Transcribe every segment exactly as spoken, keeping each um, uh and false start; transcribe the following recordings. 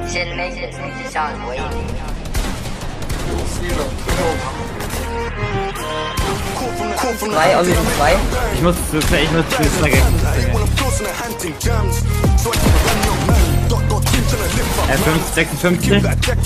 先没先没上我一点。 Zwei, also zwei. Ich muss zu, ich muss zu Slugger. Er fünf, sechsundfünfzig.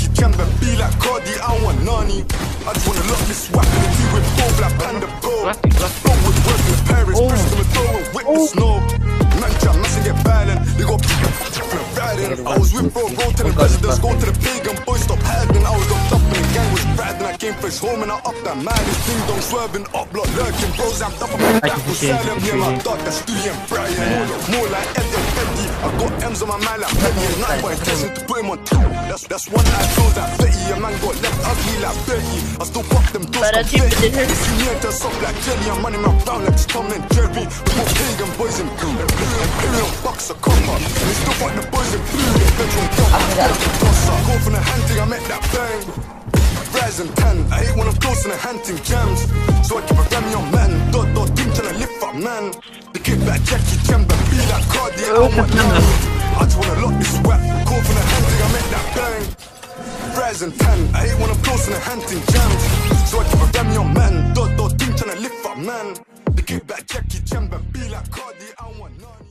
I was with bro, go to the residence, go to the pagan boy, stop hiding. I was locked up and the gang was riding. I came fresh home and I up that maddest ding dong, swerving up, block lurking. Bros, I'm up on my back with Salem. Yeah, my dog, that's Stewie and Brian. More like Eddie and Eddie. I got M's on my mind like Penny and Night, but intention to put him on top. That's, that's one I chose that Betty. A man got left ugly like Betty. I still pop them doors confetti. If you near to soft like jelly, I'm running my round like Tom and Jerry. We got pagan boys in blue. Imperial bucks are copper. We still got the boys in blue. Go from the hunting, I met that bang. Rise and tan, I hate when I'm close and the hunting jams. So I keep a Remy on man. Dot dot team tryna lift up man. The kid back Jackie Chan, but be like Cardi. I want none. I just wanna lock this rap. Go from the hunting, I met that bang. Rise and tan, I hate when I'm close and the hunting jams. So I keep a Remy on man. Dot dot team tryna lift up man. The kid back Jackie Chan, but be like Cardi. I want none.